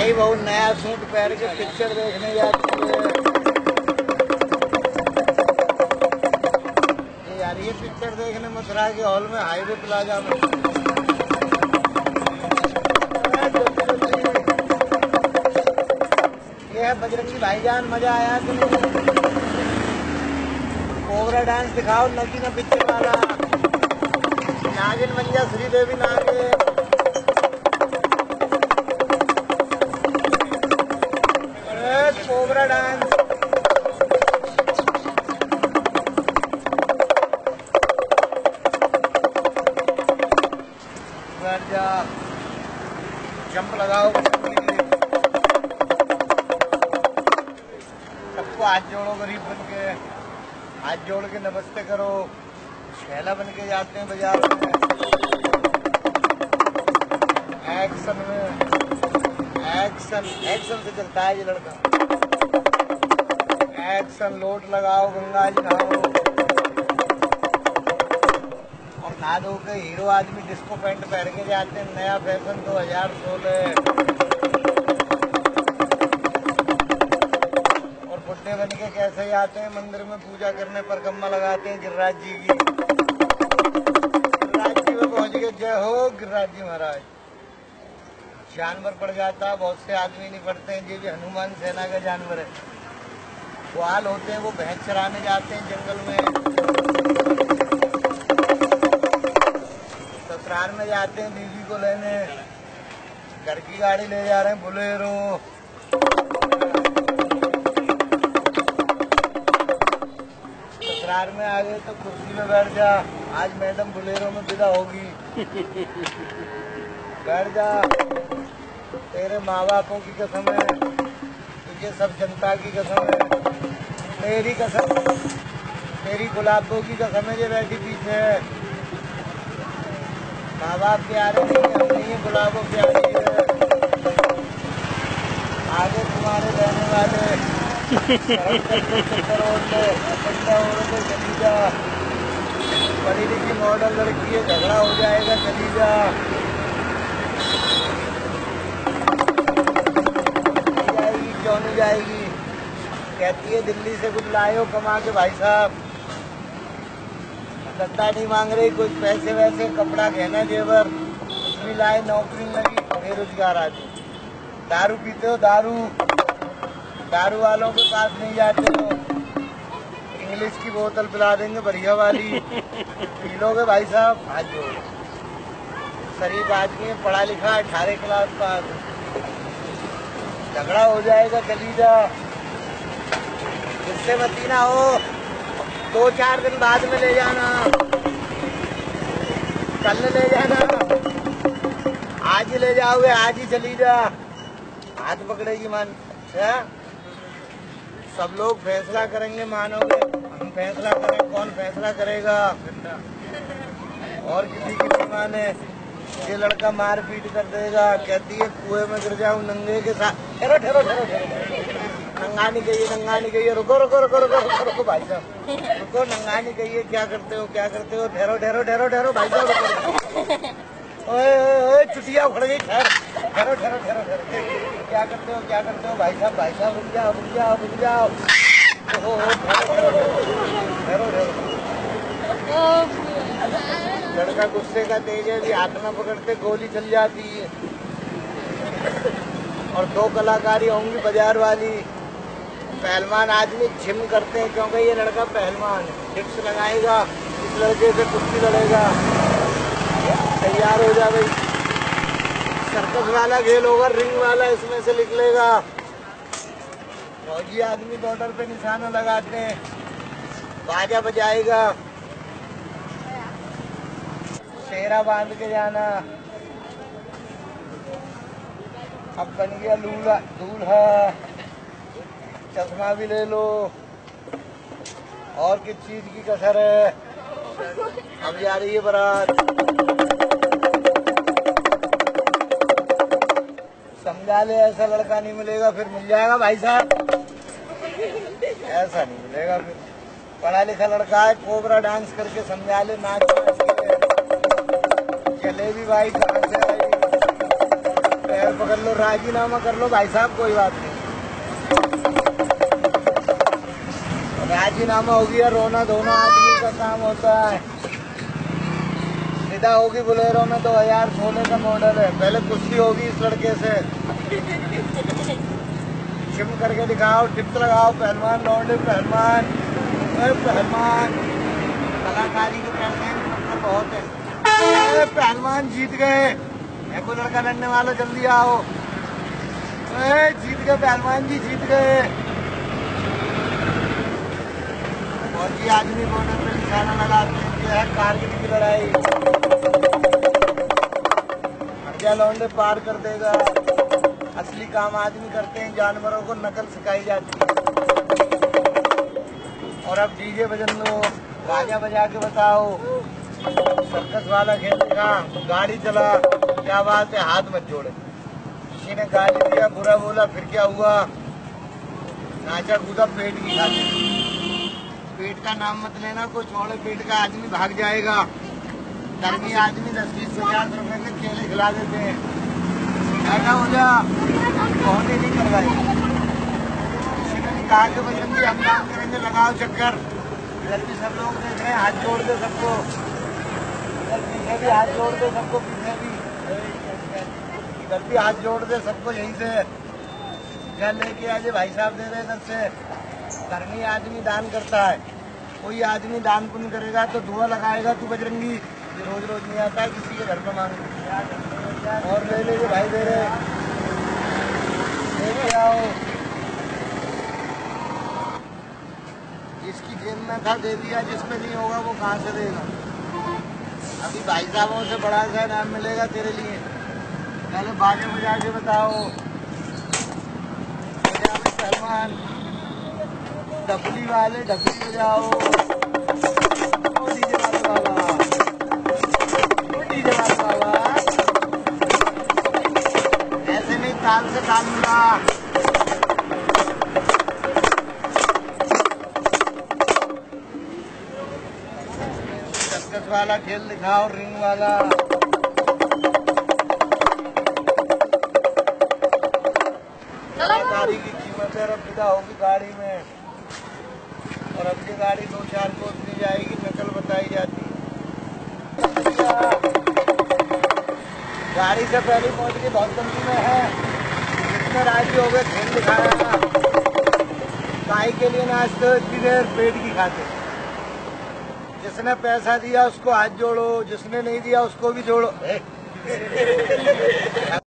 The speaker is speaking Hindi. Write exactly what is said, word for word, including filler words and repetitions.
भाई बहू नया सूट पहन के पिक्चर देखने जाती है। ये यार ये पिक्चर देखने मथुरा के हॉल में हाईवे प्लाजा में। ये है बजरंगी भाईजान, मजा आया कि नहीं? कोबरा डांस दिखाओ नगीना पिक्चर वाला। नागिन मंजा श्रीदेवी नागे। कोबरा डांस बैठ जा, जंप लगाओ। सबको हाथ जोड़ो, गरीब बन के हाथ जोड़ के नमस्ते करो। शैला बन के जाते हैं बाजार में। एक्शन में एक्शन एक्शन से चलता है ये लड़का। एक्शन लोट लगाओ, गंगा जी नहाओ और नहा धो के हीरो आदमी डिस्को पैंट पहन के जाते हैं। नया फैशन दो हजार सोलह। और बुड्ढे बन के कैसे आते हैं मंदिर में पूजा करने, परिक्रमा लगाते हैं गिरिराज जी की। गिरिराज जी में पहुंच गए, जय हो गिरिराज जी महाराज। जानवर पड़ जाता है, बहुत से आदमी नहीं पड़ते हैं। ये भी हनुमान सेना का जानवर है। ग्वाल होते हैं, वो भैंस चराने जाते हैं जंगल में। ससुराल में जाते हैं बीवी को लेने, घर की गाड़ी ले जा रहे हैं बुलेरो। ससुराल में आ गए तो कुर्सी में बैठ जा, आज मैडम बुलेरो में विदा होगी। बैठ जा, तेरे माँ बापों की कसम है, तुझे सब जनता की कसम है, तेरी कसम, तेरी गुलाबों की कसम है। ये बैठी पीछे माँ बाप प्यारे नहीं है, हम नहीं है गुलाबों प्यारी है। आगे तुम्हारे रहने वाले चली जा। पढ़ी लिखी मॉडल लड़की है, झगड़ा हो जाएगा, चली जा। क्यों नहीं जाएगी? कहती है दिल्ली से कुछ लाए हो कमा के भाई साहब। धंधा नहीं मांग रही, कुछ पैसे वैसे, कपड़ा गहना जेवर कुछ भी लाए, नौकरी लगी, बेरोजगार आदमी। दारू पीते हो, दारू दारू वालों के पास नहीं जाते हो। इंग्लिश की बोतल पिला देंगे बढ़िया वाली, पी लोगे भाई साहब। हाथ जोड़, शरीफ आदमी है, पढ़ा लिखा, अठारह क्लास पास। झगड़ा हो जाएगा, चली जा। गुस्से मती ना हो, दो चार दिन बाद में ले जाना, कल ले जाना। आज ही ले जाओगे, आज ही चली जा। हाथ पकड़ेगी मन। अच्छा, सब लोग फैसला करेंगे, मानोगे? हम फैसला करें? कौन फैसला करेगा? और किसी की नहीं माने। ये लड़का मार पीट कर देगा। कहती है कुएं में गिर जाऊं नंगे के साथ। ठहरो ठहरो ठहरो ठहरो, नंगा नहीं गई, नंगा नहीं गई। रुको रुको रुको रुको रुको रुको भाई साहब, रुको। नंगा नहीं गई, क्या करते हो, क्या करते हो? ठहरो ठहरो ठहरो ठहरो भाई साहब, रुको। ओए ओए चुटिया उखड़ गई। ठहर ठहरो ठहरो ठहरो ठहरो, क्या करते हो, क्या करते हो भाई साहब? भाई साहब रुक जाओ, रुक जाओ, रुक जाओ। ठहरो ठहरो। लड़का गुस्से का तेज है, हाथ में पकड़ते गोली चल जाती है। और दो कलाकारी होंगी बाजार वाली। पहलवान आदमी जिम करते हैं, क्योंकि ये लड़का पहलवान है। टिप्स लगाएगा, इस लड़के से कुश्ती लड़ेगा। तैयार हो जा भाई। सर्कस वाला खेल होगा, रिंग वाला इसमें से निकलेगा। फौजी आदमी बॉर्डर पे निशाना लगाते हैं, बाजा बजाएगा। शेरा बांध के जाना। अब बन गया दूल्हा दूल्हा। चश्मा भी ले लो। और किस चीज की कसर है? अब जा रही है बारात। समझा ले, ऐसा लड़का नहीं मिलेगा, फिर मिल जाएगा भाई साहब, ऐसा नहीं मिलेगा फिर। पढ़ा लिखा लड़का है, कोबरा डांस करके समझा ले, नाच नाच के। जलेबी भाई कहाँ से आई? पैर पकड़ लो, राजीनामा कर लो भाई साहब, कोई बात नहीं। राजीनामा हो गया, रोना धोना आदमी का काम होता है। निदा होगी बोलेरो में दो हजार सोलह का मॉडल है। पहले कुश्ती होगी इस लड़के से, शिम करके दिखाओ, टिप्स लगाओ, पहलवान लौंडे पहलवान पहलवान। कलाकारी के पैसे मतलब बहुत है। पहलवान जीत गए, एक लड़का लड़ने वाला जल्दी आओ। जीत गए पहलवान जी, जीत गए। फौजी आदमी बॉर्डर पे निशाना लगाते हैं, ये है कारगिल की लड़ाई। हटिया लौंडे पार कर देगा। असली काम आदमी करते हैं, जानवरों को नकल सिखाई जाती है। और अब डीजे बजन लो, बाजा बजा के बताओ। सर्कस वाला खेल देखा, गाड़ी चला, क्या बात है, हाथ मत जोड़े। किसी ने गाली दिया, बुरा बोला, फिर क्या हुआ, नाचा कूदा पेट की खाती। पेट का नाम मत लेना, कोई चौड़े पेट का आदमी भाग जाएगा। धर्मी आदमी दस बीस पचास रुपए के केले खिला देते हैं। ऐसा हो जा, कौन नहीं करवाई। किसी ने कहा कि बजरंगी हम काम करेंगे, लगाओ चक्कर। इधर भी सब लोग देख रहे हैं, हाथ जोड़ दे सबको। इधर पीछे भी हाथ जोड़ दे सबको, पीछे भी, इधर भी हाथ जोड़ दे सबको। यहीं से जल लेके आज भाई साहब दे रहे इधर से। धर्मी आदमी दान करता है। कोई आदमी दान पुण्य करेगा तो दुआ लगाएगा तू बजरंगी। ये रोज रोज नहीं आता है, किसी के घर पर मांग और ले ले भाई दे रहे, लेके आओ। जिसकी जेब में था दे दिया, जिसमें नहीं होगा वो कहाँ से देगा। अभी भाई साहबों से बड़ा सा नाम मिलेगा तेरे लिए। पहले बाजे बजा के बताओ। पहलवान डबली वाले डबली बजाओ। डीजे वाले बाबा, डीजे वाले बाबा, ऐसे नहीं, ताल से ताल मिला। सर्कस वाला खेल दिखाओ, रिंग वाला। गाड़ी की कीमत है, अब विदा होगी गाड़ी में। और अब ये गाड़ी दो चार को उतनी जाएगी, नकल बताई जाती है। गाड़ी से पहले पहुंच के बहुत जल्दी में है। जितने राजी हो गए खेल दिखाया। गाय के लिए नाचते हो इतनी देर, पेट की खाते। जिसने पैसा दिया उसको हाथ जोड़ो, जिसने नहीं दिया उसको भी जोड़ो।